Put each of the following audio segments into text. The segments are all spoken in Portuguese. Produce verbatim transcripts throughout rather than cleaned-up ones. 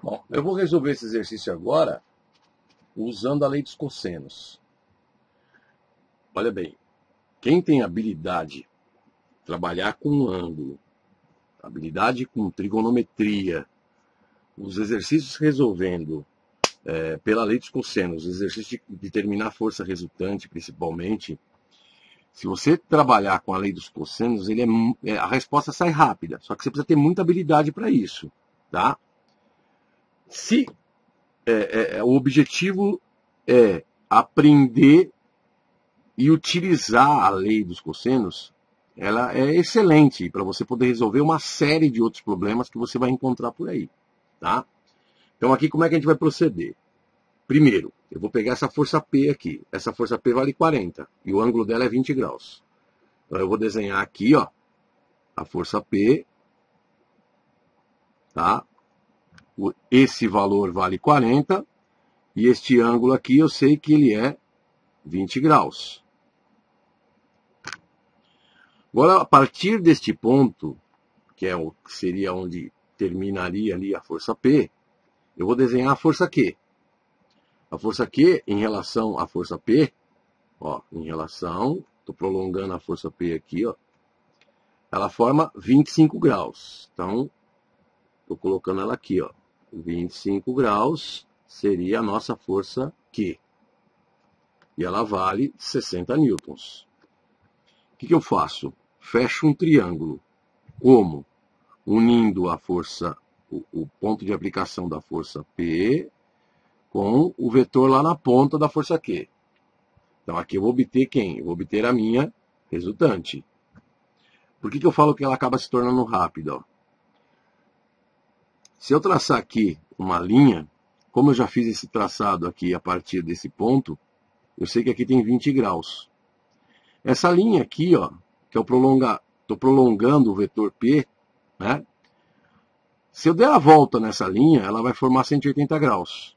Bom, eu vou resolver esse exercício agora usando a lei dos cossenos. Olha bem, quem tem habilidade de trabalhar com um ângulo, habilidade com trigonometria, os exercícios resolvendo é, pela lei dos cossenos, os exercícios de determinar a força resultante principalmente, se você trabalhar com a lei dos cossenos, ele é, é, a resposta sai rápida, só que você precisa ter muita habilidade para isso, tá? Se é, é, o objetivo é aprender e utilizar a lei dos cossenos, ela é excelente para você poder resolver uma série de outros problemas que você vai encontrar por aí, tá? Então aqui como é que a gente vai proceder? Primeiro, eu vou pegar essa força P aqui. Essa força P vale quarenta e o ângulo dela é vinte graus. Então eu vou desenhar aqui, ó, a força P, tá? Esse valor vale quarenta e este ângulo aqui eu sei que ele é vinte graus. Agora, a partir deste ponto, que é o que seria onde terminaria ali a força P, eu vou desenhar a força Q. A força Q em relação à força P, ó, em relação, estou prolongando a força P aqui, ó, ela forma vinte e cinco graus. Então, estou colocando ela aqui, ó, vinte e cinco graus seria a nossa força Q. E ela vale sessenta newtons. O que, que eu faço? Fecho um triângulo. Como? Unindo a força, o, o ponto de aplicação da força P com o vetor lá na ponta da força Q. Então aqui eu vou obter quem? Eu vou obter a minha resultante. Por que, que eu falo que ela acaba se tornando rápida? Ó? Se eu traçar aqui uma linha, como eu já fiz esse traçado aqui a partir desse ponto, eu sei que aqui tem vinte graus. Essa linha aqui, ó, que eu prolongar, estou prolongando o vetor P, né? Se eu der a volta nessa linha, ela vai formar cento e oitenta graus.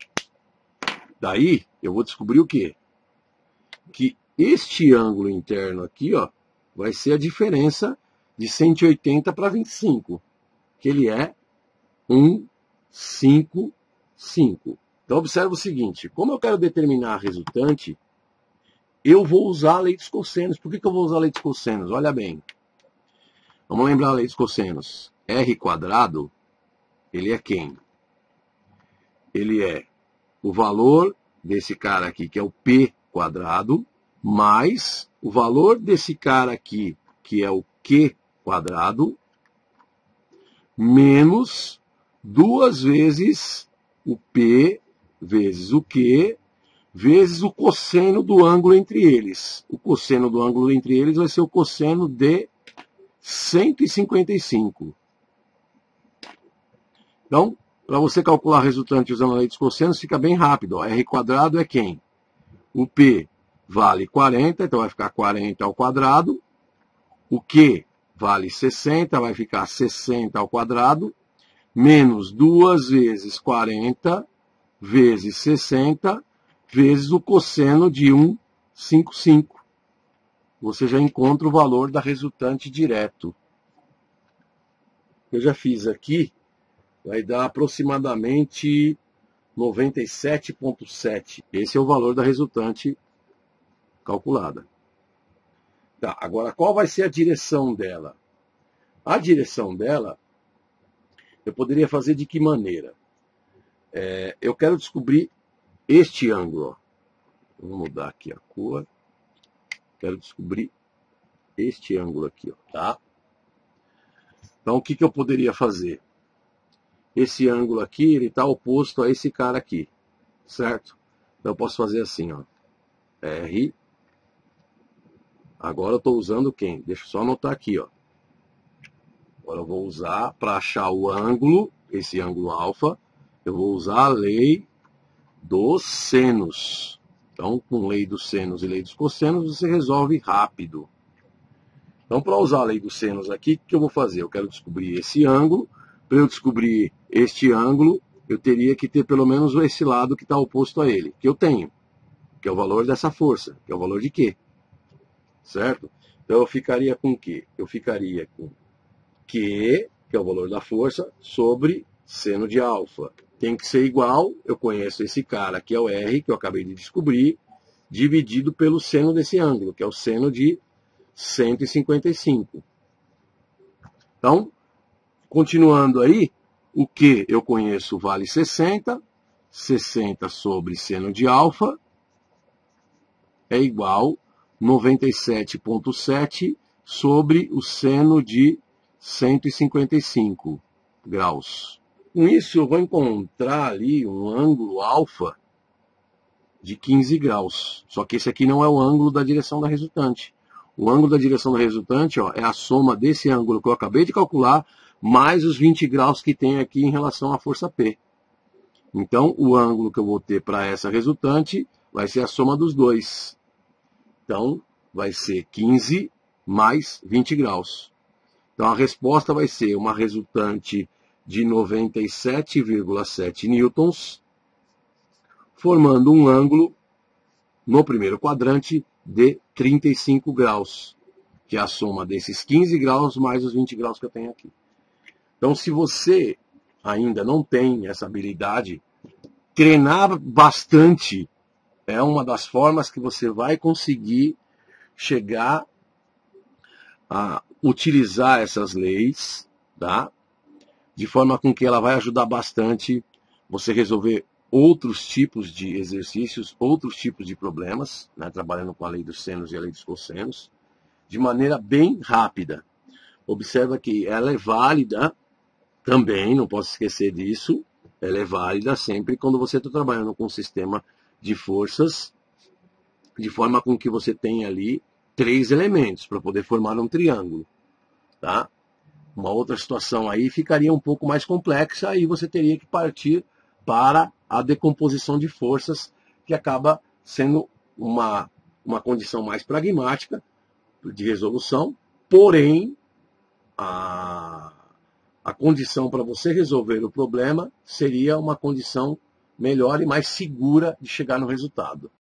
Daí, eu vou descobrir o quê? Que este ângulo interno aqui, ó, vai ser a diferença de cento e oitenta para vinte e cinco, que ele é cento e cinquenta e cinco. Então, observa o seguinte, como eu quero determinar a resultante, eu vou usar a lei dos cossenos. Por que, que eu vou usar a lei dos cossenos? Olha bem. Vamos lembrar a lei dos cossenos. R quadrado, ele é quem? Ele é o valor desse cara aqui, que é o P quadrado, mais o valor desse cara aqui, que é o Q quadrado, menos duas vezes o P vezes o Q, vezes o cosseno do ângulo entre eles. O cosseno do ângulo entre eles vai ser o cosseno de cento e cinquenta e cinco. Então, para você calcular a resultante usando a lei dos cossenos, fica bem rápido. Ó. R quadrado é quem? O P vale quarenta, então vai ficar quarenta ao quadrado. O Q vale sessenta, vai ficar sessenta ao quadrado. Menos duas vezes quarenta vezes sessenta, vezes o cosseno de cento e cinquenta e cinco. Você já encontra o valor da resultante direto. Eu já fiz aqui, vai dar aproximadamente noventa e sete vírgula sete. Esse é o valor da resultante calculada. Tá, agora qual vai ser a direção dela? A direção dela, eu poderia fazer de que maneira? É, eu quero descobrir este ângulo. Ó. Vou mudar aqui a cor. Quero descobrir este ângulo aqui, ó, tá? Então, o que, que eu poderia fazer? Esse ângulo aqui, ele está oposto a esse cara aqui, certo? Então, eu posso fazer assim, ó. R. Agora eu estou usando quem? Deixa eu só anotar aqui, ó. Agora eu vou usar, para achar o ângulo, esse ângulo alfa, eu vou usar a lei dos senos. Então, com lei dos senos e lei dos cossenos, você resolve rápido. Então, para usar a lei dos senos aqui, o que eu vou fazer? Eu quero descobrir esse ângulo. Para eu descobrir este ângulo, eu teria que ter pelo menos esse lado que está oposto a ele, que eu tenho, que é o valor dessa força, que é o valor de Q. Certo? Então, eu ficaria com o quê? Eu ficaria com Q, que é o valor da força, sobre seno de alfa tem que ser igual, eu conheço esse cara que é o R, que eu acabei de descobrir, dividido pelo seno desse ângulo, que é o seno de cento e cinquenta e cinco. Então, continuando aí, o Q eu conheço vale sessenta, sessenta sobre seno de alfa é igual a noventa e sete vírgula sete sobre o seno de cento e cinquenta e cinco graus. Com isso, eu vou encontrar ali um ângulo alfa de quinze graus. Só que esse aqui não é o ângulo da direção da resultante. O ângulo da direção da resultante, ó, é a soma desse ângulo que eu acabei de calcular, mais os vinte graus que tem aqui em relação à força P. Então, o ângulo que eu vou ter para essa resultante vai ser a soma dos dois. Então, vai ser quinze mais vinte graus. Então, a resposta vai ser uma resultante de noventa e sete vírgula sete newtons, formando um ângulo no primeiro quadrante de trinta e cinco graus, que é a soma desses quinze graus mais os vinte graus que eu tenho aqui. Então, se você ainda não tem essa habilidade, treinar bastante é uma das formas que você vai conseguir chegar a utilizar essas leis, tá? De forma com que ela vai ajudar bastante você resolver outros tipos de exercícios, outros tipos de problemas, né, trabalhando com a lei dos senos e a lei dos cossenos, de maneira bem rápida. Observa que ela é válida também, não posso esquecer disso, ela é válida sempre quando você está trabalhando com um sistema de forças, de forma com que você tenha ali três elementos para poder formar um triângulo, tá? Uma outra situação aí ficaria um pouco mais complexa, aí você teria que partir para a decomposição de forças, que acaba sendo uma, uma condição mais pragmática de resolução, porém, a, a condição para você resolver o problema seria uma condição melhor e mais segura de chegar no resultado.